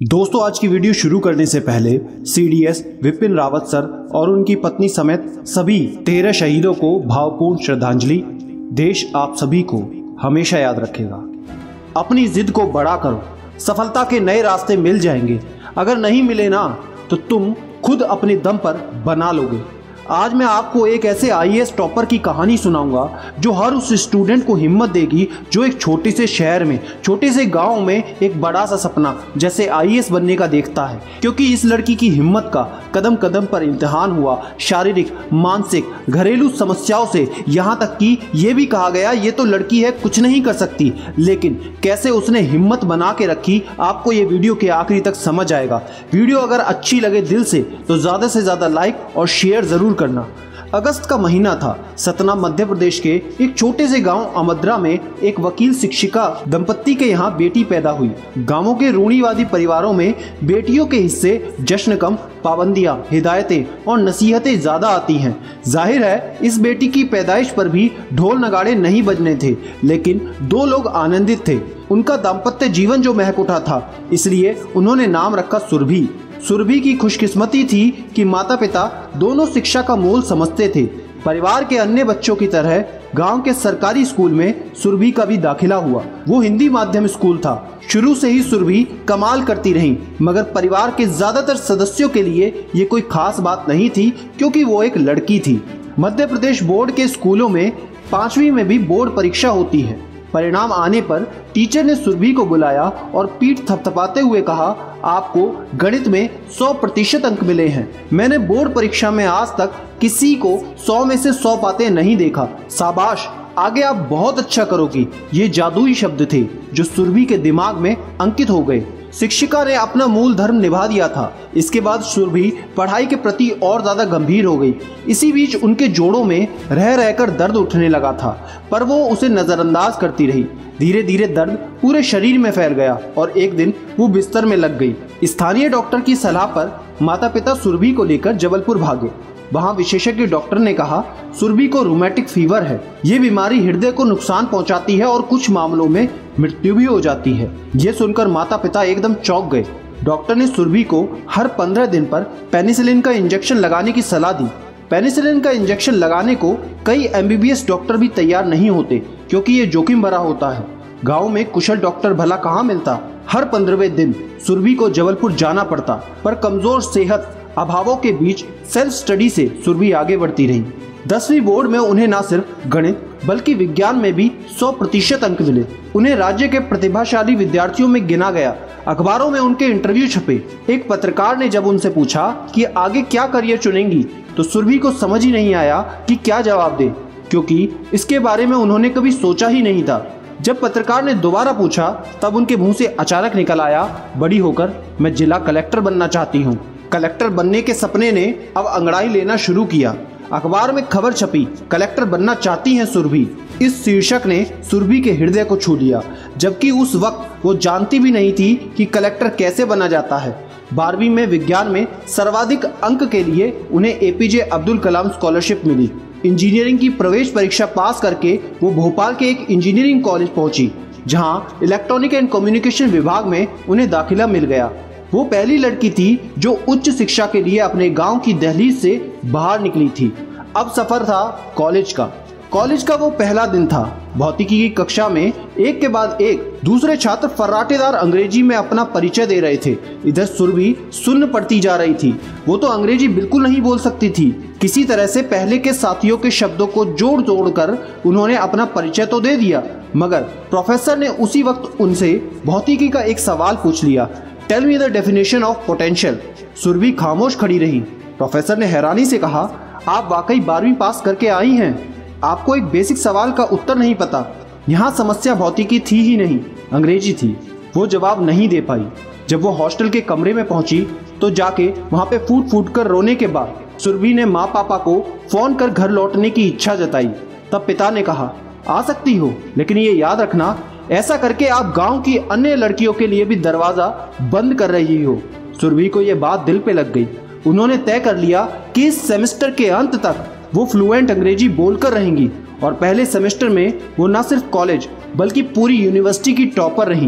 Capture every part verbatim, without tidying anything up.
दोस्तों, आज की वीडियो शुरू करने से पहले सीडीएस विपिन रावत सर और उनकी पत्नी समेत सभी तेरह शहीदों को भावपूर्ण श्रद्धांजलि। देश आप सभी को हमेशा याद रखेगा। अपनी जिद को बड़ा करो, सफलता के नए रास्ते मिल जाएंगे। अगर नहीं मिले ना तो तुम खुद अपने दम पर बना लोगे। आज मैं आपको एक ऐसे आई ए एस टॉपर की कहानी सुनाऊंगा जो हर उस स्टूडेंट को हिम्मत देगी जो एक छोटे से शहर में, छोटे से गांव में एक बड़ा सा सपना जैसे आई ए एस बनने का देखता है। क्योंकि इस लड़की की हिम्मत का कदम कदम पर इम्तिहान हुआ, शारीरिक, मानसिक, घरेलू समस्याओं से, यहाँ तक कि ये भी कहा गया ये तो लड़की है, कुछ नहीं कर सकती। लेकिन कैसे उसने हिम्मत बना के रखी, आपको ये वीडियो के आखिरी तक समझ आएगा। वीडियो अगर अच्छी लगे दिल से तो ज़्यादा से ज़्यादा लाइक और शेयर ज़रूर करना। अगस्त का महीना था। सतना मध्य प्रदेश के एक छोटे से गांव अमद्रा में एक वकील शिक्षिका दंपत्ति के यहाँ बेटी पैदा हुई। गांवों के रूढ़िवादी परिवारों में बेटियों के हिस्से जश्न कम, पाबंदियां, हिदायतें और नसीहतें ज्यादा आती हैं। जाहिर है इस बेटी की पैदाइश पर भी ढोल नगाड़े नहीं बजने थे, लेकिन दो लोग आनंदित थे। उनका दाम्पत्य जीवन जो महक उठा था, इसलिए उन्होंने नाम रखा सुरभि। सुरभि की खुशकिस्मती थी कि माता पिता दोनों शिक्षा का मोल समझते थे। परिवार के अन्य बच्चों की तरह गांव के सरकारी स्कूल में सुरभि का भी दाखिला हुआ। वो हिंदी माध्यम स्कूल था। शुरू से ही सुरभि कमाल करती रही, मगर परिवार के ज्यादातर सदस्यों के लिए ये कोई खास बात नहीं थी, क्योंकि वो एक लड़की थी। मध्य प्रदेश बोर्ड के स्कूलों में पांचवी में भी बोर्ड परीक्षा होती है। परिणाम आने पर टीचर ने सुरभि को बुलाया और पीठ थपथपाते हुए कहा, आपको गणित में सौ प्रतिशत अंक मिले हैं। मैंने बोर्ड परीक्षा में आज तक किसी को सौ में से सौ पाते नहीं देखा। शाबाश, आगे आप बहुत अच्छा करोगी। ये जादुई शब्द थे जो सुरभि के दिमाग में अंकित हो गए। शिक्षिका ने अपना मूल धर्म निभा दिया था। इसके बाद सुरभि पढ़ाई के प्रति और ज्यादा गंभीर हो गई। इसी बीच उनके जोड़ों में रह रहकर दर्द उठने लगा था, पर वो उसे नजरअंदाज करती रही। धीरे धीरे दर्द पूरे शरीर में फैल गया और एक दिन वो बिस्तर में लग गई। स्थानीय डॉक्टर की सलाह पर माता पिता सुरभि को लेकर जबलपुर भागे। वहाँ विशेषज्ञ डॉक्टर ने कहा, सुरभि को रूमेटिक फीवर है। ये बीमारी हृदय को नुकसान पहुंचाती है और कुछ मामलों में मृत्यु भी हो जाती है। ये सुनकर माता पिता एकदम चौंक गए। डॉक्टर ने सुरभि को हर पंद्रह दिन पर पेनिसिलिन का इंजेक्शन लगाने की सलाह दी। पेनिसिलिन का इंजेक्शन लगाने को कई M B B S doctor भी तैयार नहीं होते, क्योंकि ये जोखिम भरा होता है। गाँव में कुशल डॉक्टर भला कहाँ मिलता। हर पंद्रहवें दिन सुरभि को जबलपुर जाना पड़ता, पर कमजोर सेहत अभावों के बीच सेल्फ स्टडी से सुरभि आगे बढ़ती रही। दसवीं बोर्ड में उन्हें न सिर्फ गणित बल्कि विज्ञान में भी सौ प्रतिशत अंक मिले। उन्हें राज्य के प्रतिभाशाली विद्यार्थियों में गिना गया। अखबारों में उनके इंटरव्यू छपे। एक पत्रकार ने जब उनसे पूछा कि आगे क्या करियर चुनेंगी, तो सुरभि को समझ ही नहीं आया कि क्या जवाब दे, क्योंकि इसके बारे में उन्होंने कभी सोचा ही नहीं था। जब पत्रकार ने दोबारा पूछा, तब उनके मुंह से अचानक निकल आया, बड़ी होकर मैं जिला कलेक्टर बनना चाहती हूँ। कलेक्टर बनने के सपने ने अब अंगड़ाई लेना शुरू किया। अखबार में खबर छपी, कलेक्टर बनना चाहती हैं सुरभि। इस शीर्षक ने सुरभि के हृदय को छू लिया, जबकि उस वक्त वो जानती भी नहीं थी कि कलेक्टर कैसे बना जाता है। बारहवीं में विज्ञान में सर्वाधिक अंक के लिए उन्हें A P J Abdul Kalam scholarship मिली। इंजीनियरिंग की प्रवेश परीक्षा पास करके वो भोपाल के एक इंजीनियरिंग कॉलेज पहुंची, जहाँ इलेक्ट्रॉनिक एंड कम्युनिकेशन विभाग में उन्हें दाखिला मिल गया। वो पहली लड़की थी जो उच्च शिक्षा के लिए अपने गांव की दहलीज से बाहर निकली थी। अब सफर था कॉलेज का। कॉलेज का वो पहला दिन था। भौतिकी की कक्षा में एक के बाद एक दूसरे छात्र फर्राटेदार अंग्रेजी में अपना परिचय दे रहे थे। इधर सुरभि सुन्न पड़ती जा रही थी। वो तो अंग्रेजी बिल्कुल नहीं बोल सकती थी। किसी तरह से पहले के साथियों के शब्दों को जोड़ जोड़ कर उन्होंने अपना परिचय तो दे दिया, मगर प्रोफेसर ने उसी वक्त उनसे भौतिकी का एक सवाल पूछ लिया, tell me the definition of potential. Surabhi खामोश खड़ी रही। प्रोफेसर ने हैरानी से कहा, आप वाकई बारहवीं पास करके आई हैं, आपको एक बेसिक सवाल का उत्तर नहीं पता। यहाँ समस्या भौतिकी थी ही नहीं, अंग्रेजी थी। वो जवाब नहीं दे पाई। जब वो हॉस्टल के कमरे में पहुंची तो जाके वहाँ पे फूट फूट कर रोने के बाद सुरभि ने माँ पापा को फोन कर घर लौटने की इच्छा जताई। तब पिता ने कहा, आ सकती हो, लेकिन ये याद रखना, ऐसा करके आप गांव की अन्य लड़कियों के लिए भी दरवाजा बंद कर रही हो। सुरभि को यह बात दिल पे लग गई। उन्होंने तय कर लिया कि इस सेमेस्टर के अंत तक वो फ्लुएंट अंग्रेजी बोलकर रहेंगी, और पहले सेमेस्टर में वो न सिर्फ कॉलेज बल्कि पूरी यूनिवर्सिटी की टॉपर रहीं।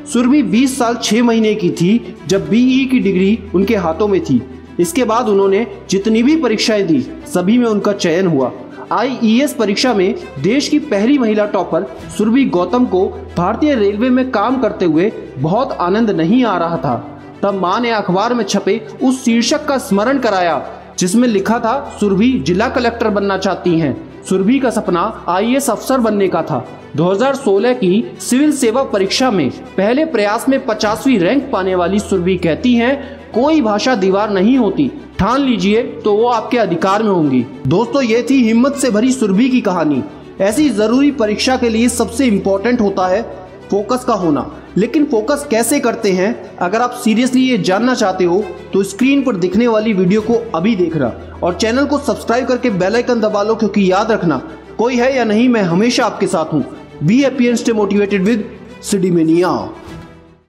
सुरभि बीस साल छह महीने की थी जब बीई की डिग्री उनके हाथों में थी। इसके बाद उन्होंने जितनी भी परीक्षाएं दी सभी में उनका चयन हुआ। आई ए एस परीक्षा में देश की पहली महिला टॉपर सुरभि गौतम को भारतीय रेलवे में काम करते हुए बहुत आनंद नहीं आ रहा था। तब मां ने अखबार में छपे उस शीर्षक का स्मरण कराया जिसमें लिखा था सुरभि जिला कलेक्टर बनना चाहती हैं। सुरभि का सपना आई ए एस अफसर बनने का था। दो हज़ार सोलह की सिविल सेवा परीक्षा में पहले प्रयास में पचासवीं रैंक पाने वाली सुरभि कहती हैं, कोई भाषा दीवार नहीं होती, ठान लीजिए तो वो आपके अधिकार में होंगी। दोस्तों, ये थी हिम्मत से भरी सुरभि की कहानी। ऐसी जरूरी परीक्षा के लिए सबसे इम्पोर्टेंट होता है फोकस का होना। लेकिन फोकस कैसे करते हैं, अगर आप सीरियसली ये जानना चाहते हो तो स्क्रीन पर दिखने वाली वीडियो को अभी देखना और चैनल को सब्सक्राइब करके बेल आइकन दबा लो, क्योंकि याद रखना कोई है या नहीं, मैं हमेशा आपके साथ हूँ। Be happy and stay motivated with सिडीमेनिया।